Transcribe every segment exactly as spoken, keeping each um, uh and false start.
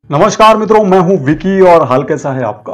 नमस्कार मित्रों, मैं हूं विकी और हाल कैसा है आपका।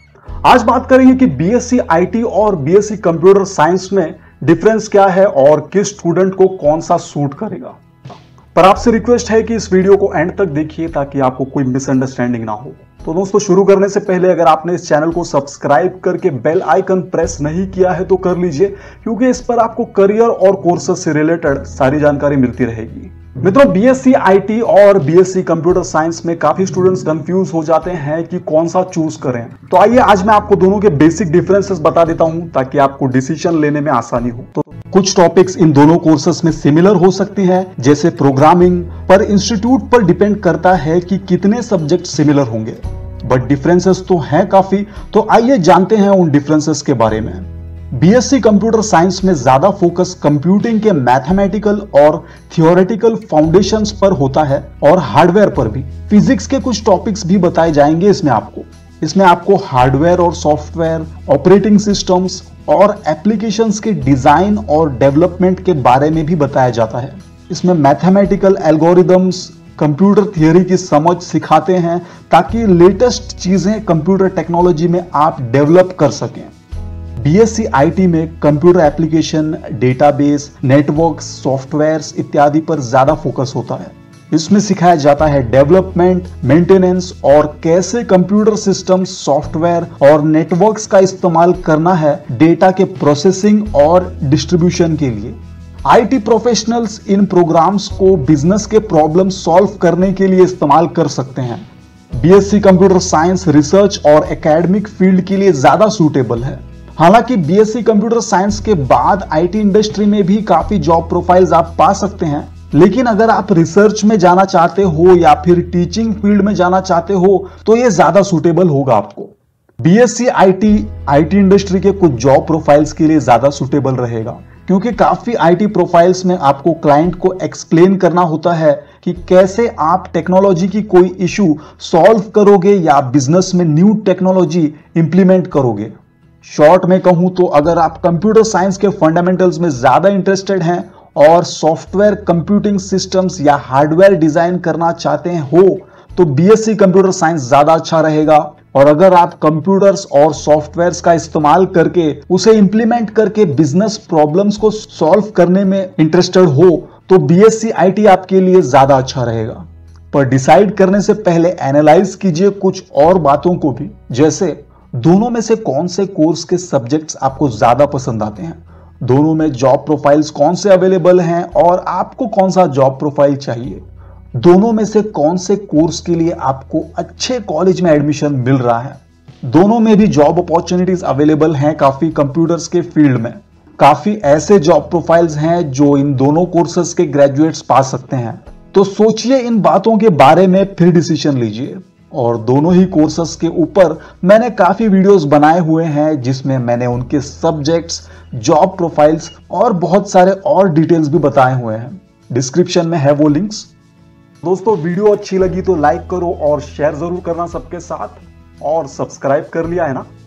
आज बात करेंगे कि बीएससी आईटी और बीएससी कंप्यूटर साइंस में डिफरेंस क्या है और किस स्टूडेंट को कौन सा सूट करेगा। पर आपसे रिक्वेस्ट है कि इस वीडियो को एंड तक देखिए ताकि आपको कोई मिसअंडरस्टैंडिंग ना हो। तो दोस्तों, शुरू करने से पहले अगर आपने इस चैनल को सब्सक्राइब करके बेल आइकन प्रेस नहीं किया है तो कर लीजिए, क्योंकि इस पर आपको करियर और कोर्सेज से रिलेटेड सारी जानकारी मिलती रहेगी। मित्रों, बीएससी आईटी और बीएससी कंप्यूटर साइंस में काफी स्टूडेंट्स कंफ्यूज हो जाते हैं कि कौन सा चूज करें। तो आइए आज मैं आपको दोनों के बेसिक डिफरेंसेस बता देता हूं ताकि आपको डिसीजन लेने में आसानी हो। तो कुछ टॉपिक्स इन दोनों कोर्सेस में सिमिलर हो सकती हैं, जैसे प्रोग्रामिंग, पर इंस्टीट्यूट पर डिपेंड करता है कि कितने सब्जेक्ट सिमिलर होंगे, बट डिफरेंसेस तो हैं काफी। तो आइए जानते हैं उन डिफरेंसेस के बारे में। बीएससी कंप्यूटर साइंस में ज्यादा फोकस कंप्यूटिंग के मैथमेटिकल और थियोरेटिकल फाउंडेशंस पर होता है और हार्डवेयर पर भी। फिजिक्स के कुछ टॉपिक्स भी बताए जाएंगे इसमें आपको इसमें आपको हार्डवेयर और सॉफ्टवेयर, ऑपरेटिंग सिस्टम्स और एप्लीकेशंस के डिजाइन और डेवलपमेंट के बारे में भी बताया जाता है। इसमें मैथमेटिकल एल्गोरिदम्स, कंप्यूटर थियरी की समझ सिखाते हैं ताकि लेटेस्ट चीजें कंप्यूटर टेक्नोलॉजी में आप डेवलप कर सकें। बीएससी आईटी में computer application, database, networks, softwares इत्यादि पर ज्यादा फोकस होता है। इसमें सिखाया जाता है डेवलपमेंट, मेंटेनेंस और कैसे कंप्यूटर सिस्टम, सॉफ्टवेयर और नेटवर्क्स का इस्तेमाल करना है डेटा के प्रोसेसिंग और डिस्ट्रीब्यूशन के लिए। आईटी प्रोफेशनल्स इन प्रोग्राम्स को बिजनेस के प्रॉब्लम सॉल्व करने के लिए इस्तेमाल कर सकते हैं। बीएससी कंप्यूटर साइंस रिसर्च और एकेडमिक फील्ड के लिए ज्यादा सूटेबल है। हालांकि बीएससी कंप्यूटर साइंस के बाद आईटी इंडस्ट्री में भी काफी जॉब प्रोफाइल्स आप पा सकते हैं, लेकिन अगर आप रिसर्च में जाना चाहते हो या फिर टीचिंग फील्ड में जाना चाहते हो तो यह ज्यादा सूटेबल होगा आपको। बीएससी आईटी आईटी इंडस्ट्री के कुछ जॉब प्रोफाइल्स के लिए ज्यादा सूटेबल रहेगा, क्योंकि काफी आईटी प्रोफाइल्स में आपको क्लाइंट को एक्सप्लेन करना होता है कि कैसे आप टेक्नोलॉजी की कोई इशू सॉल्व करोगे या बिजनेस में न्यू टेक्नोलॉजी इंप्लीमेंट करोगे। शॉर्ट में कहूं तो अगर आप कंप्यूटर साइंस के फंडामेंटल्स में ज्यादा इंटरेस्टेड हैं और सॉफ्टवेयर कंप्यूटिंग सिस्टम्स या हार्डवेयर डिजाइन करना चाहते हो तो बीएससी कंप्यूटर साइंस ज्यादा अच्छा रहेगा। और अगर आप कंप्यूटर्स और सॉफ्टवेयर्स का इस्तेमाल करके उसे इंप्लीमेंट करके बिजनेस प्रॉब्लम्स को सॉल्व करने में इंटरेस्टेड हो तो बीएससी आईटी आपके लिए ज्यादा अच्छा रहेगा। पर डिसाइड करने से पहले एनालाइज कीजिए कुछ और बातों को भी, जैसे दोनों में से कौन से कोर्स के सब्जेक्ट्स आपको ज्यादा पसंद आते हैं, दोनों में जॉब प्रोफाइल्स कौन से अवेलेबल हैं और आपको कौन सा जॉब प्रोफाइल चाहिए, दोनों में से कौन से कोर्स के लिए आपको अच्छे कॉलेज में एडमिशन मिल रहा है, दोनों में भी जॉब अपॉर्चुनिटीज अवेलेबल हैं काफी कंप्यूटर्स के फील्ड में। काफी ऐसे जॉब प्रोफाइल्स हैं जो इन दोनों कोर्सेज के ग्रेजुएट्स पा सकते हैं। तो सोचिए इन बातों के बारे में, फिर डिसीजन लीजिए। और दोनों ही कोर्सेस के ऊपर मैंने काफी वीडियोस बनाए हुए हैं जिसमें मैंने उनके सब्जेक्ट्स, जॉब प्रोफाइल्स और बहुत सारे और डिटेल्स भी बताए हुए हैं। डिस्क्रिप्शन में है वो लिंक्स। दोस्तों, वीडियो अच्छी लगी तो लाइक करो और शेयर जरूर करना सबके साथ, और सब्सक्राइब कर लिया है ना।